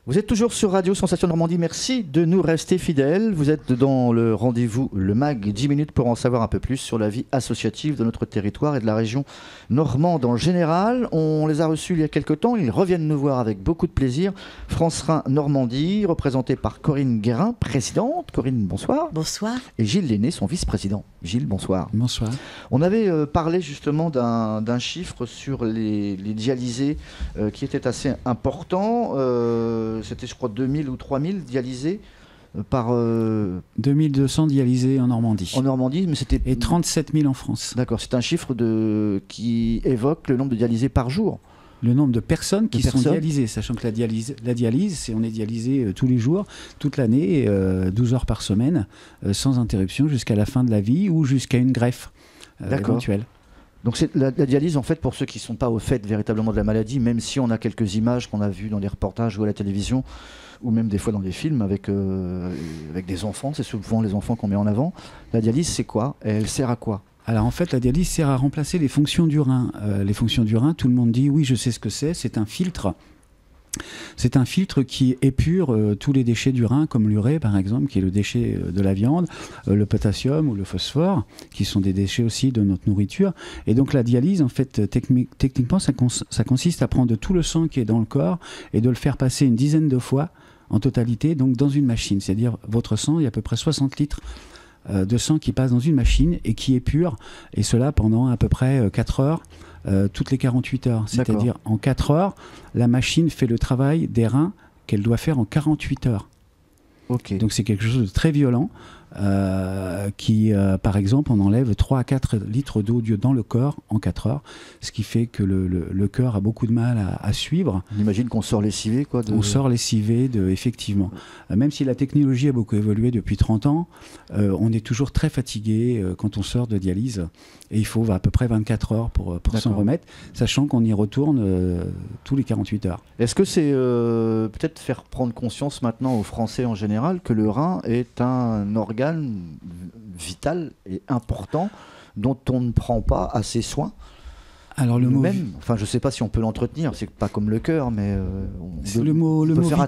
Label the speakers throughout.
Speaker 1: Vous êtes toujours sur Radio Sensation Normandie, merci de nous rester fidèles. Vous êtes dans le rendez-vous, le MAG, 10 minutes pour en savoir un peu plus sur la vie associative de notre territoire et de la région normande en général. On les a reçus il y a quelques temps, ils reviennent nous voir avec beaucoup de plaisir. France Rhin Normandie, représentée par Corinne Guérin, présidente. Corinne, bonsoir.
Speaker 2: Bonsoir.
Speaker 1: Et Gilles Lenné, son vice-président. Gilles, bonsoir.
Speaker 3: Bonsoir.
Speaker 1: On avait parlé justement d'un chiffre sur les dialysés qui était assez important. C'était, je crois, 2000 ou 3000 dialysés par...
Speaker 3: 2200 dialysés en Normandie.
Speaker 1: En Normandie, mais c'était...
Speaker 3: Et 37 000 en France.
Speaker 1: D'accord, c'est un chiffre qui évoque le nombre de dialysés par jour.
Speaker 3: Le nombre de personnes qui sont dialysées, sachant que la dialyse, on est dialysé tous les jours, toute l'année, 12 heures par semaine, sans interruption, jusqu'à la fin de la vie ou jusqu'à une greffe éventuelle.
Speaker 1: Donc c'est la dialyse, en fait, pour ceux qui ne sont pas au fait véritablement de la maladie, même si on a quelques images qu'on a vues dans les reportages ou à la télévision, ou même des fois dans des films avec des enfants, c'est souvent les enfants qu'on met en avant. La dialyse, c'est quoi? Elle sert à quoi?
Speaker 3: Alors en fait, la dialyse sert à remplacer les fonctions du rein. Les fonctions du rein, tout le monde dit oui, je sais ce que c'est un filtre. C'est un filtre qui épure tous les déchets du rein, comme l'urée par exemple, qui est le déchet de la viande, le potassium ou le phosphore, qui sont des déchets aussi de notre nourriture. Et donc la dialyse, en fait, techniquement, ça consiste à prendre tout le sang qui est dans le corps et de le faire passer une dizaine de fois en totalité, donc dans une machine. C'est-à-dire votre sang, il y a à peu près 60 litres de sang qui passe dans une machine et qui épure, et cela pendant à peu près 4 heures. Toutes les 48 heures. C'est-à-dire en 4 heures, la machine fait le travail des reins qu'elle doit faire en 48 heures.
Speaker 1: Okay.
Speaker 3: Donc c'est quelque chose de très violent qui, par exemple, on enlève 3 à 4 litres d'eau dans le corps en 4 heures, ce qui fait que le cœur a beaucoup de mal à suivre.
Speaker 1: On imagine qu'on sort lessivé, quoi.
Speaker 3: On sort lessivé, effectivement. Même si la technologie a beaucoup évolué depuis 30 ans, on est toujours très fatigué quand on sort de dialyse. Et il faut à peu près 24 heures pour s'en remettre, sachant qu'on y retourne tous les 48 heures.
Speaker 1: Est-ce que c'est peut-être faire prendre conscience maintenant aux Français en général que le rein est un organe vital et important dont on ne prend pas assez soin?
Speaker 3: Alors le mot
Speaker 1: enfin, je ne sais pas si on peut l'entretenir, c'est pas comme le cœur, mais
Speaker 3: le mot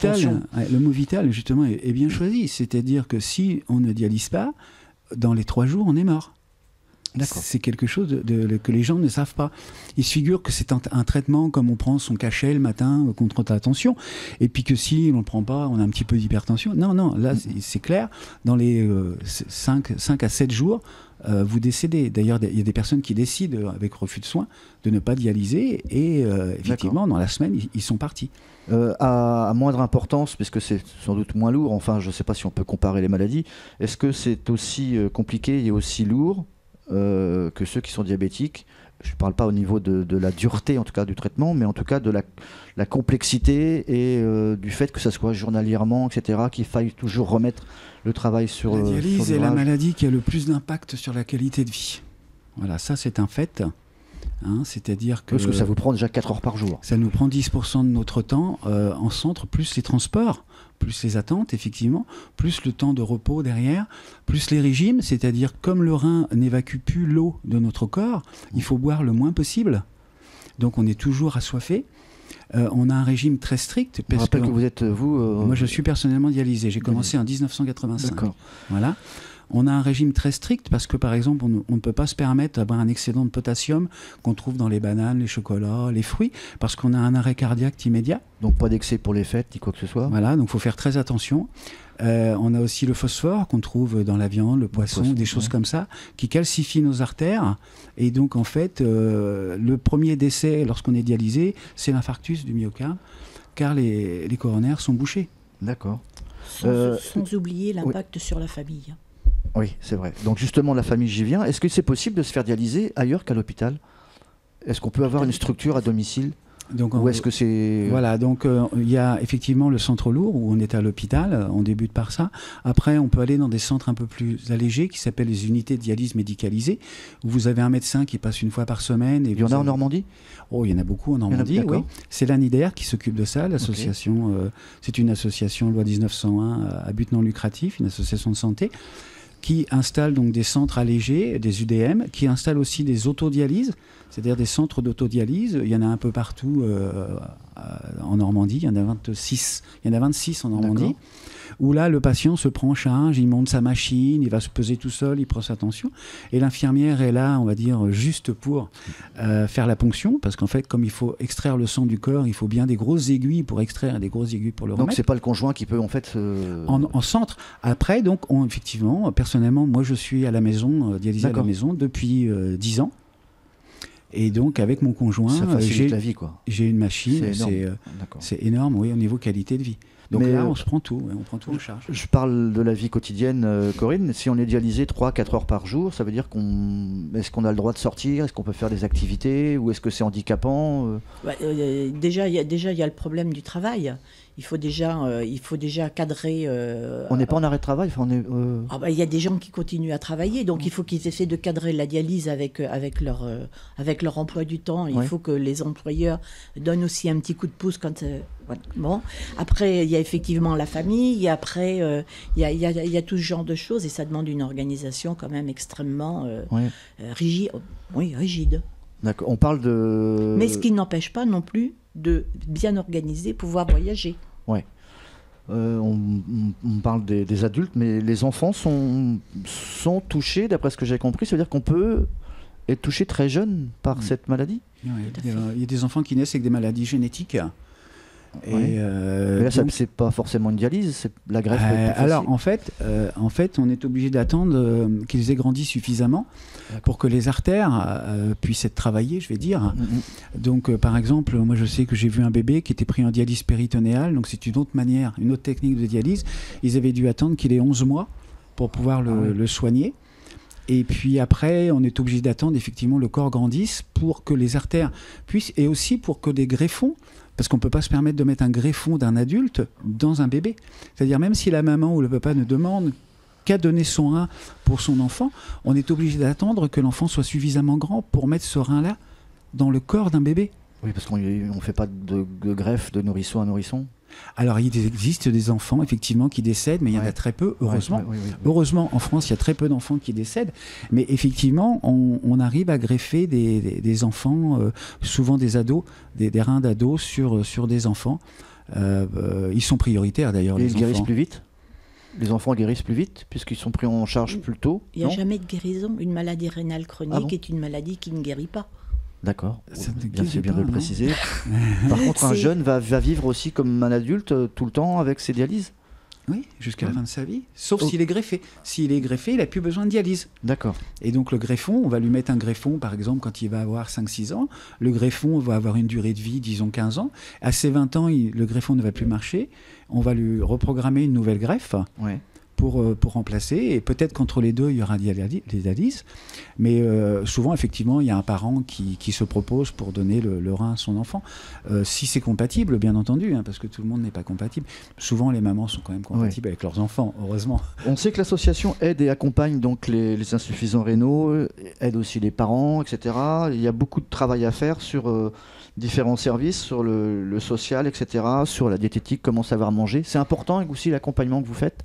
Speaker 3: vital, justement, est bien choisi. C'est-à-dire que si on ne dialyse pas, dans les 3 jours, on est mort. C'est quelque chose que les gens ne savent pas. Ils se figurent que c'est un traitement comme on prend son cachet le matin contre la tension, et puis que si on ne le prend pas, on a un petit peu d'hypertension. Non, là c'est clair, dans les 5 à 7 jours, vous décédez. D'ailleurs, il y a des personnes qui décident, avec refus de soins, de ne pas dialyser, et effectivement, dans la semaine, ils sont partis.
Speaker 1: À moindre importance, puisque c'est sans doute moins lourd, enfin je ne sais pas si on peut comparer les maladies, est-ce que c'est aussi compliqué et aussi lourd que ceux qui sont diabétiques? Je ne parle pas au niveau de la dureté en tout cas du traitement, mais en tout cas de la complexité et du fait que ça soit journalièrement, etc., qu'il faille toujours remettre le travail sur
Speaker 3: la dialyse est la maladie qui a le plus d'impact sur la qualité de vie. Voilà, ça c'est un fait. C'est-à-dire que...
Speaker 1: Parce que ça vous prend déjà 4 heures par jour.
Speaker 3: Ça nous prend 10% de notre temps en centre, plus les transports, plus les attentes, effectivement, plus le temps de repos derrière, plus les régimes, c'est-à-dire comme le rein n'évacue plus l'eau de notre corps, il faut boire le moins possible. Donc on est toujours assoiffé. On a un régime très strict.
Speaker 1: Je rappelle que vous êtes,
Speaker 3: Moi, je suis personnellement dialysé. J'ai commencé en 1985. D'accord. Voilà. On a un régime très strict parce que, par exemple, on ne peut pas se permettre d'avoir un excédent de potassium qu'on trouve dans les bananes, les chocolats, les fruits, parce qu'on a un arrêt cardiaque immédiat.
Speaker 1: Donc pas d'excès pour les fêtes, ni quoi que ce soit.
Speaker 3: Voilà, donc il faut faire très attention. On a aussi le phosphore qu'on trouve dans la viande, le poisson, des choses comme ça, qui calcifient nos artères. Et donc, en fait, le premier décès lorsqu'on est dialysé, c'est l'infarctus du myocarde, car les coronaires sont bouchés.
Speaker 1: D'accord.
Speaker 2: Sans oublier l'impact sur la famille.
Speaker 1: Oui, c'est vrai. Donc justement, la famille, j'y viens. Est-ce que c'est possible de se faire dialyser ailleurs qu'à l'hôpital? Est-ce qu'on peut avoir une structure à domicile? Donc, ou est-ce que c'est...
Speaker 3: Voilà, donc il y a effectivement le centre lourd où on est à l'hôpital, on débute par ça. Après, on peut aller dans des centres un peu plus allégés qui s'appellent les unités de dialyse médicalisées, où vous avez un médecin qui passe une fois par semaine. Et
Speaker 1: il y en a en Normandie?
Speaker 3: Oh, il y en a beaucoup en Normandie, oui. C'est l'ANIDER qui s'occupe de ça, l'association. C'est une association loi 1901 à but non lucratif, une association de santé, qui installe donc des centres allégés, des UDM, qui installe aussi des autodialyses, c'est-à-dire des centres d'autodialyse. Il y en a un peu partout en Normandie, il y en a 26. Il y en a 26 en Normandie, où là, le patient se prend en charge, il monte sa machine, il va se peser tout seul, il prend sa tension. Et l'infirmière est là, on va dire, juste pour faire la ponction, parce qu'en fait, comme il faut extraire le sang du corps, il faut bien des grosses aiguilles pour extraire, des grosses aiguilles pour le remettre.
Speaker 1: Donc, c'est pas le conjoint qui peut, en fait...
Speaker 3: En centre. Après, donc, effectivement, personnellement, moi, je suis à la maison, dialysé à la maison depuis 10 ans. Et donc, avec mon conjoint,
Speaker 1: ça facilite la vie, quoi.
Speaker 3: J'ai une machine, c'est énorme, oui, au niveau qualité de vie. Donc là, on se prend tout, on prend tout en charge.
Speaker 1: Je parle de la vie quotidienne, Corinne. Si on est dialysé 3-4 heures par jour, ça veut dire est-ce qu'on a le droit de sortir? Est-ce qu'on peut faire des activités? Ou est-ce que c'est handicapant?
Speaker 2: Déjà, il y a le problème du travail. Il faut déjà cadrer...
Speaker 1: On n'est pas en arrêt de travail,
Speaker 2: il y a des gens qui continuent à travailler, donc il faut qu'ils essaient de cadrer la dialyse avec leur emploi du temps. Il faut que les employeurs donnent aussi un petit coup de pouce quand... Bon. Après, il y a effectivement la famille, après, il y a tout ce genre de choses, et ça demande une organisation quand même extrêmement rigide. Oui, rigide.
Speaker 1: D'accord. On parle de...
Speaker 2: Mais ce qui n'empêche pas non plus de bien organiser, pouvoir voyager.
Speaker 1: Ouais. On parle des adultes, mais les enfants sont touchés, d'après ce que j'ai compris. Ça veut dire qu'on peut être touché très jeune par cette maladie?
Speaker 3: Il y a des enfants qui naissent avec des maladies génétiques.
Speaker 1: Mais là, c'est pas forcément une dialyse, c'est la greffe.
Speaker 3: Alors, en fait, on est obligé d'attendre qu'ils aient grandi suffisamment pour que les artères puissent être travaillées, je vais dire. Donc, par exemple, moi, je sais que j'ai vu un bébé qui était pris en dialyse péritonéale, donc c'est une autre manière, une autre technique de dialyse. Ils avaient dû attendre qu'il ait 11 mois pour pouvoir le soigner. Et puis après, on est obligé d'attendre effectivement le corps grandisse pour que les artères puissent, et aussi pour que des greffons, parce qu'on ne peut pas se permettre de mettre un greffon d'un adulte dans un bébé. C'est-à-dire même si la maman ou le papa ne demande qu'à donner son rein pour son enfant, on est obligé d'attendre que l'enfant soit suffisamment grand pour mettre ce rein-là dans le corps d'un bébé.
Speaker 1: Oui, parce qu'on ne fait pas de greffe de nourrisson à nourrisson.
Speaker 3: Alors, il existe des enfants, effectivement, qui décèdent, mais il y en a très peu, heureusement. Heureusement, en France, il y a très peu d'enfants qui décèdent. Mais effectivement, on arrive à greffer des enfants, souvent des ados, des reins d'ados sur des enfants. Ils sont prioritaires, d'ailleurs, les enfants. Ils
Speaker 1: guérissent plus vite? Les enfants guérissent plus vite, puisqu'ils sont pris en charge plus tôt?
Speaker 2: Il n'y a jamais de guérison. Une maladie rénale chronique est une maladie qui ne guérit pas.
Speaker 1: D'accord, c'est bien de le préciser. Par contre, un jeune va vivre aussi comme un adulte tout le temps avec ses dialyses?
Speaker 3: Oui, jusqu'à la fin de sa vie, sauf s'il est greffé. S'il est greffé, il n'a plus besoin de dialyse.
Speaker 1: D'accord.
Speaker 3: Et donc le greffon, on va lui mettre un greffon, par exemple, quand il va avoir 5-6 ans. Le greffon va avoir une durée de vie, disons 15 ans. À ses 20 ans, le greffon ne va plus marcher. On va lui reprogrammer une nouvelle greffe.
Speaker 1: Ouais.
Speaker 3: Pour remplacer, et peut-être qu'entre les deux il y aura des dialyses, mais souvent effectivement il y a un parent qui se propose pour donner le rein à son enfant, si c'est compatible bien entendu, parce que tout le monde n'est pas compatible. Souvent les mamans sont quand même compatibles avec leurs enfants, heureusement.
Speaker 1: On sait que l'association aide et accompagne donc les insuffisants rénaux, aide aussi les parents, etc. Il y a beaucoup de travail à faire sur différents services, sur le social, etc., sur la diététique, comment savoir manger. C'est important aussi l'accompagnement que vous faites?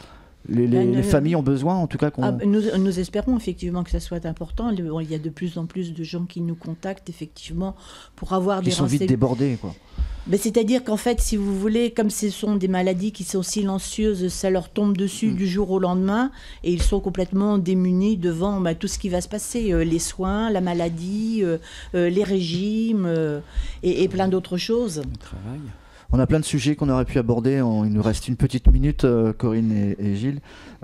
Speaker 1: Les familles ont besoin, en tout cas.
Speaker 2: Nous espérons effectivement que ça soit important. Il y a de plus en plus de gens qui nous contactent, effectivement, pour avoir des renseignements.
Speaker 1: Ils sont vite débordés, quoi.
Speaker 2: C'est-à-dire qu'en fait, si vous voulez, comme ce sont des maladies qui sont silencieuses, ça leur tombe dessus du jour au lendemain, et ils sont complètement démunis devant tout ce qui va se passer, les soins, la maladie, les régimes, et plein d'autres choses.
Speaker 3: Le travail.
Speaker 1: On a plein de sujets qu'on aurait pu aborder. Il nous reste une petite minute, Corinne et Gilles.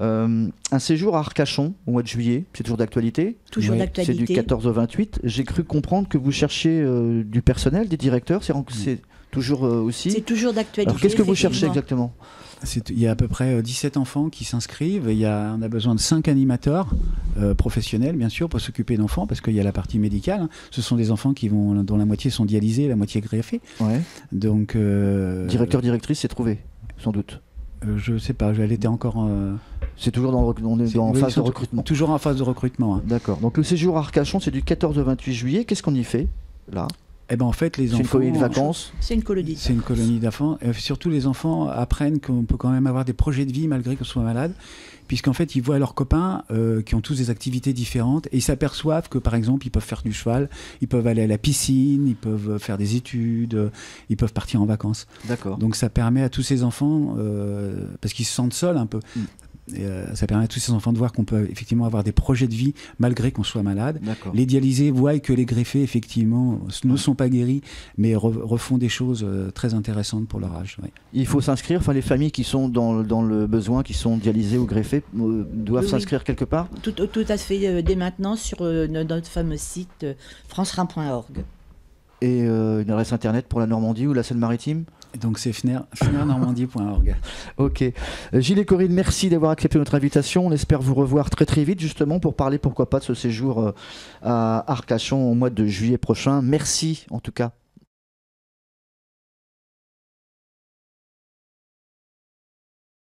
Speaker 1: Un séjour à Arcachon au mois de juillet, c'est toujours d'actualité?
Speaker 2: Toujours d'actualité.
Speaker 1: C'est du 14 au 28. J'ai cru comprendre que vous cherchiez du personnel, des directeurs. C'est toujours aussi?
Speaker 2: C'est toujours d'actualité.
Speaker 1: Alors qu'est-ce que vous cherchez exactement?
Speaker 3: Il y a à peu près 17 enfants qui s'inscrivent. On a besoin de 5 animateurs professionnels, bien sûr, pour s'occuper d'enfants, parce qu'il y a la partie médicale. Ce sont des enfants dont la moitié sont dialysés, la moitié greffés.
Speaker 1: Ouais.
Speaker 3: Donc,
Speaker 1: directeur, directrice, c'est trouvé, sans doute.
Speaker 3: Je ne sais pas, elle était encore...
Speaker 1: C'est toujours on est en phase de recrutement.
Speaker 3: Toujours en phase de recrutement. Hein.
Speaker 1: D'accord. Donc le séjour à Arcachon, c'est du 14 au 28 juillet. Qu'est-ce qu'on y fait, là?
Speaker 3: Eh ben, en fait, les enfants...
Speaker 1: C'est une colonie de vacances.
Speaker 2: C'est une colonie.
Speaker 3: C'est une colonie d'enfants. Surtout, les enfants apprennent qu'on peut quand même avoir des projets de vie malgré qu'on soit malade, puisqu'en fait, ils voient leurs copains qui ont tous des activités différentes et ils s'aperçoivent que, par exemple, ils peuvent faire du cheval, ils peuvent aller à la piscine, ils peuvent faire des études, ils peuvent partir en vacances.
Speaker 1: D'accord.
Speaker 3: Donc, ça permet à tous ces enfants, parce qu'ils se sentent seuls un peu, et, ça permet à tous ces enfants de voir qu'on peut effectivement avoir des projets de vie malgré qu'on soit malade. Les dialysés voient que les greffés effectivement ne sont pas guéris mais refont des choses très intéressantes pour leur âge.
Speaker 1: Il faut s'inscrire, enfin les familles qui sont dans le besoin, qui sont dialysées ou greffées doivent s'inscrire quelque part.
Speaker 2: Tout à fait, dès maintenant sur notre fameux site francerin.org.
Speaker 1: Et une adresse internet pour la Normandie ou la Seine-Maritime?
Speaker 3: Donc c'est fnernormandie.org.
Speaker 1: Ok. Gilles et Corinne, merci d'avoir accepté notre invitation. On espère vous revoir très très vite justement pour parler pourquoi pas de ce séjour à Arcachon au mois de juillet prochain. Merci en tout cas.